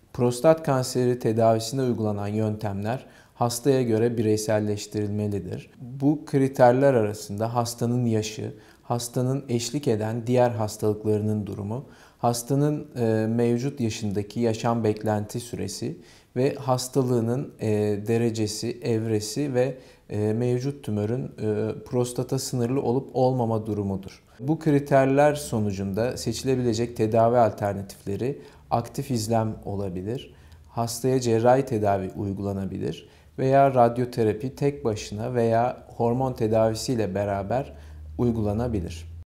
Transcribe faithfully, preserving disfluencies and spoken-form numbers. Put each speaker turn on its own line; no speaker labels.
Prostat kanseri tedavisinde uygulanan yöntemler hastaya göre bireyselleştirilmelidir. Bu kriterler arasında hastanın yaşı, hastanın eşlik eden diğer hastalıklarının durumu, hastanın e, mevcut yaşındaki yaşam beklenti süresi ve hastalığının e, derecesi, evresi ve e, mevcut tümörün e, prostata sınırlı olup olmama durumudur. Bu kriterler sonucunda seçilebilecek tedavi alternatifleri aktif izlem olabilir, hastaya cerrahi tedavi uygulanabilir veya radyoterapi tek başına veya hormon tedavisiyle beraber uygulanabilir.